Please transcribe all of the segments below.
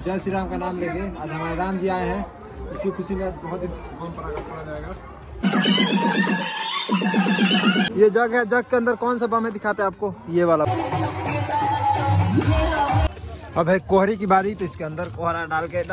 जय श्री राम का नाम लेके आज हमारे राम जी आए हैं। इसकी खुशी में बहुत ही बम पटाखा फोड़ा जाएगा। ये जग है, जग के अंदर कौन सा बम है दिखाते हैं आपको, ये वाला। अब है कोहरे की बारी, तो इसके अंदर कोहरा डाल के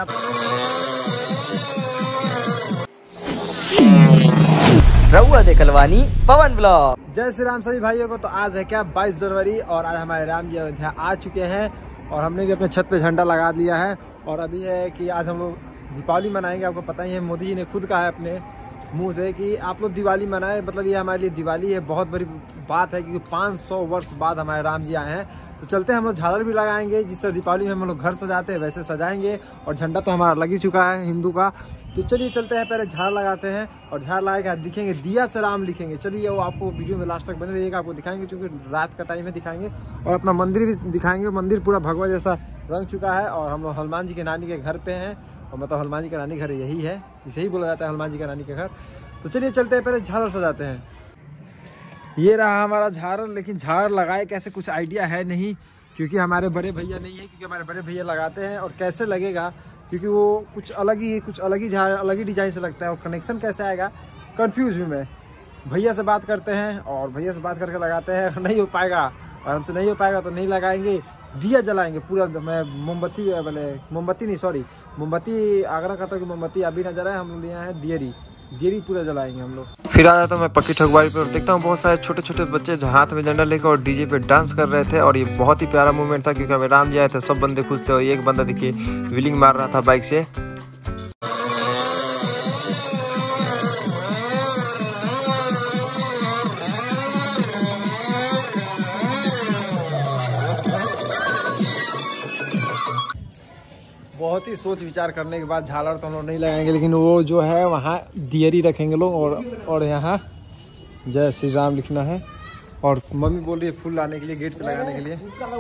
रहुआ देखलवानी पवन ब्लॉग। जय श्री राम सभी भाइयों को। तो आज है क्या 22 जनवरी और आज हमारे राम जी अयोध्या आ चुके हैं और हमने भी अपने छत पे झंडा लगा दिया है। और अभी है कि आज हम लोग दीपावली मनाएंगे। आपको पता ही है, मोदी जी ने खुद कहा है अपने मुंह से कि आप लोग दिवाली मनाएं। मतलब ये हमारे लिए दिवाली है, बहुत बड़ी बात है क्योंकि 500 वर्ष बाद हमारे राम जी आए हैं। तो चलते हैं, हम लोग झालर भी लगाएंगे। जिस तरह दीपावली में हम लोग घर सजाते हैं वैसे सजाएंगे। और झंडा तो हमारा लग ही चुका है हिंदू का। तो चलिए चलते हैं, पहले झाड़ लगाते हैं और झाड़ लगा के दिखेंगे, दिया से राम लिखेंगे। चलिए वो आपको वीडियो में लास्ट तक बने रहिएगा, आपको दिखाएंगे क्योंकि रात का टाइम है, दिखाएंगे। और अपना मंदिर भी दिखाएंगे। मंदिर पूरा भगवा जैसा रंग चुका है। और हम लोग हनुमान जी के नानी के घर पे हैं। और मतलब हनुमान जी का नानी घर यही है, इसे ही बोला जाता है हनुमान जी का नानी के घर। तो चलिए चलते हैं, पहले झालर सजाते हैं। ये रहा हमारा झालर, लेकिन झालर लगाए कैसे कुछ आइडिया है नहीं, क्योंकि हमारे बड़े भैया नहीं है। क्योंकि हमारे बड़े भैया लगाते हैं और कैसे लगेगा, क्योंकि वो कुछ अलग ही झालर अलग ही डिजाइन से लगता है। और कनेक्शन कैसे आएगा कंफ्यूज भी मैं। भैया से बात करते हैं और भैया से बात करके लगाते हैं। नहीं हो पाएगा और हमसे नहीं हो पाएगा तो नहीं लगाएंगे, दिया जलाएंगे पूरा। मैं मोमबत्ती आग्रह करता हूँ कि मोमबत्ती अभी ना जलाएं। हम लोग यहाँ है दियरी पूरा जलाएंगे हम लोग। फिर आ जाता हूँ मैं पक्की ठगवारी पे और देखता हूँ बहुत सारे छोटे छोटे बच्चे हाथ में झंडा लेकर और डीजे पे डांस कर रहे थे। और ये बहुत ही प्यारा मूवमेंट था क्योंकि हमें राम जी आए थे, सब बंदे खुश थे। और एक बंदा देखिए व्हीलिंग मार रहा था बाइक से। बहुत ही सोच विचार करने के बाद झालर तो हम लोग नहीं लगाएंगे, लेकिन वो जो है वहाँ दियरी रखेंगे लोग। और यहाँ जय श्री राम लिखना है। और मम्मी बोल रही है फूल लाने के लिए, गेट पे लगाने के लिए।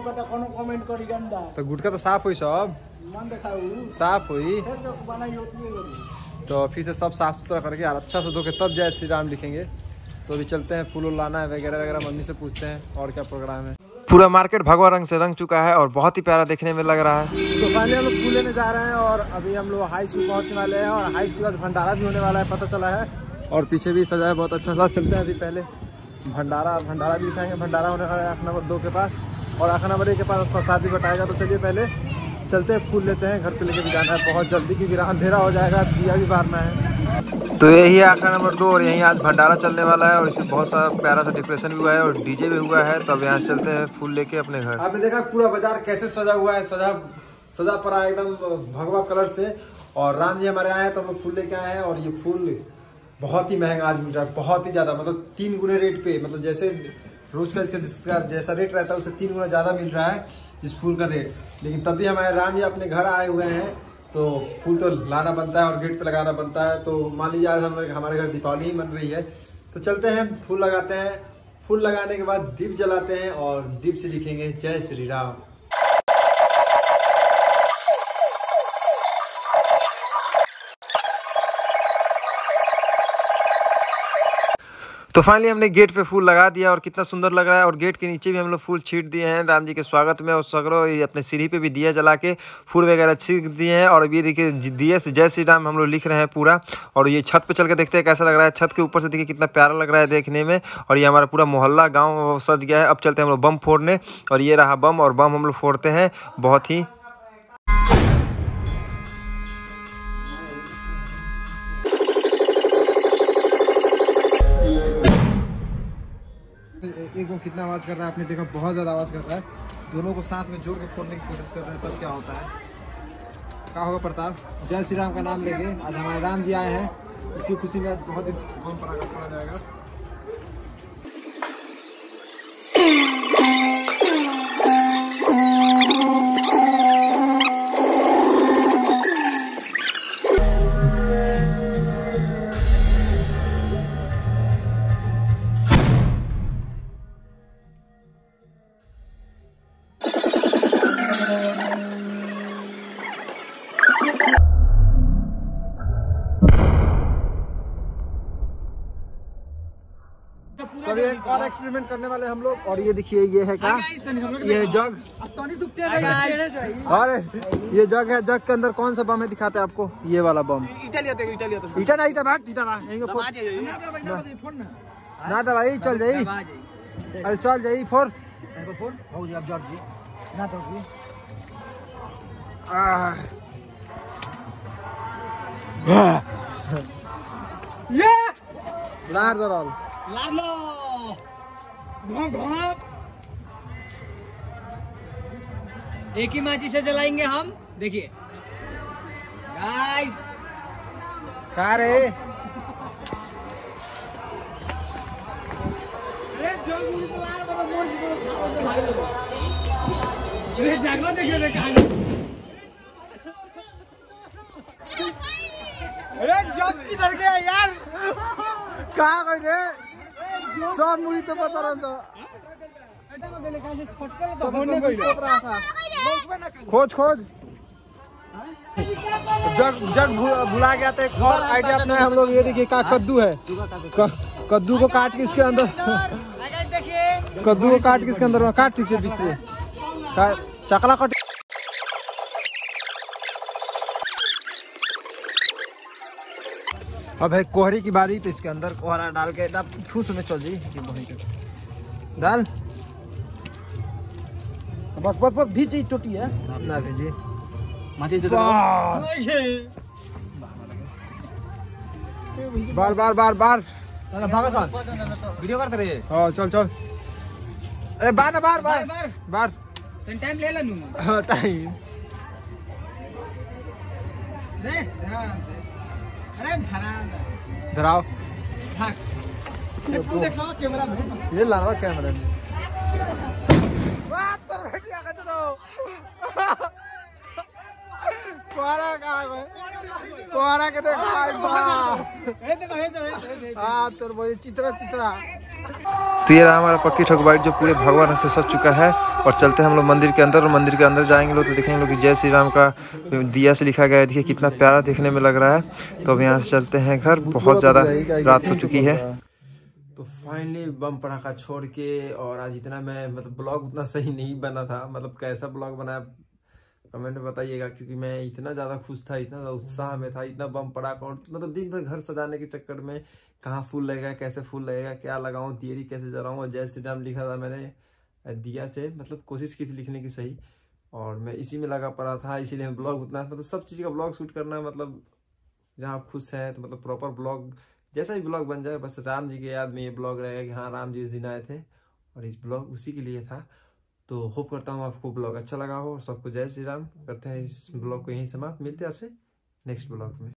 तो गुटका तो साफ हुई, सब साफ हुई। तो फिर से सब साफ सुथरा करके अच्छा से धो के तब जय श्री राम लिखेंगे। तो अभी चलते हैं, फूल लाना है वगैरह वगैरह, मम्मी से पूछते हैं और क्या प्रोग्राम है। पूरा मार्केट भगवा रंग से रंग चुका है और बहुत ही प्यारा देखने में लग रहा है। तो पहले हम लोग फूल लेने जा रहे हैं और अभी हम लोग हाई स्कूल पहुंचने वाले हैं। और हाई स्कूल भंडारा भी होने वाला है, पता चला है। और पीछे भी सजा है बहुत अच्छा सा। चलते हैं अभी पहले भंडारा भी दिखाएंगे। भंडारा होने वाला है 8 नंबर 2 के पास और 8 नंबर 1 के पास प्रसाद भी बटाएगा। तो चलिए पहले चलते हैं, फूल लेते हैं, घर पे लेके भी जाना है बहुत जल्दी क्योंकि अंधेरा हो जाएगा, दिया भी बारना है। तो यही है 8 नंबर 2 और यहीं आज भंडारा चलने वाला है। और इससे बहुत सारा प्यारा सा डेकोरेशन भी हुआ है और डीजे भी हुआ है। तो अब यहाँ चलते हैं फूल लेके अपने घर। आपने देखा पूरा बाजार कैसे सजा हुआ है, सजा पड़ा एकदम भगवा कलर से। और राम जी हमारे आए हैं तो हम लोग फूल लेके आए हैं। और ये फूल बहुत ही महंगा आज मिल रहा है, बहुत ही ज्यादा, मतलब 3 गुने रेट पे। मतलब जैसे रोज का इसका जैसा रेट रहता है उससे 3 गुना ज्यादा मिल रहा है इस फूल का रेट। लेकिन तब भी हमारे राम जी अपने घर आए हुए हैं तो फूल तो लाना बनता है और गेट पे लगाना बनता है। तो मान लीजिए आज हमारे घर दीपावली ही बन रही है। तो चलते हैं, फूल लगाते हैं। फूल लगाने के बाद दीप जलाते हैं और दीप से लिखेंगे जय श्री राम। तो फाइनली हमने गेट पे फूल लगा दिया और कितना सुंदर लग रहा है। और गेट के नीचे भी हम लोग फूल छींट दिए हैं राम जी के स्वागत में। और सगरों अपने सीढ़ी पे भी दिया जला के फूल वगैरह छींट दिए हैं। और अब ये देखिए दिए से जय श्री राम हम लोग लिख रहे हैं पूरा। और ये छत पे चल के देखते हैं कैसा लग रहा है। छत के ऊपर से देखिए कितना प्यारा लग रहा है देखने में। और ये हमारा पूरा मोहल्ला गाँव सज गया है। अब चलते हैं हम लोग बम फोड़ने। और ये रहा बम, और बम हम लोग फोड़ते हैं बहुत ही। एक वो कितना आवाज़ कर रहा है आपने देखा, बहुत ज़्यादा आवाज़ कर रहा है। दोनों को साथ में जोड़ के फोड़ने की कोशिश कर रहे हैं, तब क्या होता है, क्या होगा प्रताप। जय श्री राम का नाम लेके आज हमारे राम जी आए हैं। इसकी खुशी में बहुत ही बम पटाखा फोड़ा जाएगा। वाला एक्सपेरिमेंट करने वाले हम लोग। और ये देखिए ये है क्या, ये जग, और ये जग है। जग के अंदर कौन सा बम है दिखाते हैं आपको, ये वाला बम। ना दवाई चल जाई, अरे चल जाई फोर लार दो एक ही माची से जलाएंगे हम। देखिए गाइस, कहाँ रे जागलो, देखिए अरे जब किधर गया यार, कहाँ गए रे, सब मुड़ी तो पता रहा था। खोज खोज जग जग भुला गया था। एक और आइडिया अपना है हम लोग, ये देखिए का कद्दू है, कद्दू को काट के इसके अंदर, कद्दू को काट के इसके अंदर काट ठीक से बीच से चकला कट। अब है कोहरे की बारी, तो इसके अंदर कोहरा डाल के ठूस में चल जी डाल, बस बस बस भीजी टूटी है ना भीजी बार बार बार बार वीडियो करते रहिए। हाँ चल चल, अरे बार ना बार बार बार टाइम ले लूँ टाइम। धराओ कैमरा में, ये लाना कैमरा में कोहरा के देखा तो वही चित्रा चित्रा। तो ये रहा हमारा पक्की ठोक बाइक जो पूरे भगवा रंग से सज चुका है। और चलते हैं हम लोग मंदिर के अंदर, और मंदिर के अंदर जाएंगे लोग तो देखेंगे लोग कि जय श्री राम का दिया से लिखा गया है। देखिए कितना प्यारा देखने में लग रहा है। तो अब यहाँ से चलते हैं घर, बहुत ज़्यादा रात हो चुकी है। तो फाइनली बम पटाखा छोड़ के, और आज इतना मैं मतलब ब्लॉग उतना सही नहीं बना था, मतलब कैसा ब्लॉग बनाया कमेंट में बताइएगा, क्योंकि मैं इतना ज़्यादा खुश था, इतना ज़्यादा उत्साह में था, इतना बम पटाखा, और मतलब दिन भर घर सजाने के चक्कर में कहाँ फूल लगेगा, कैसे फूल लगेगा, क्या लगाऊं, दियरी कैसे जलाऊं, और जय श्री राम लिखा था मैंने दिया से, मतलब कोशिश की थी लिखने की सही, और मैं इसी में लगा पड़ा था। इसीलिए मैं ब्लॉग उतना मतलब सब चीज़ का ब्लॉग शूट करना, मतलब जहाँ आप खुश हैं तो मतलब प्रॉपर ब्लॉग जैसा भी ब्लॉग बन जाए, बस राम जी के याद में ये ब्लॉग रहेगा कि हाँ राम जी इस दिन आए थे, और इस ब्लॉग उसी के लिए था। तो होप करता हूँ आपको ब्लॉग अच्छा लगा हो, और सबको जय श्री राम। करते हैं इस ब्लॉग को यहीं समाप्त, मिलते हैं आपसे नेक्स्ट ब्लॉग में।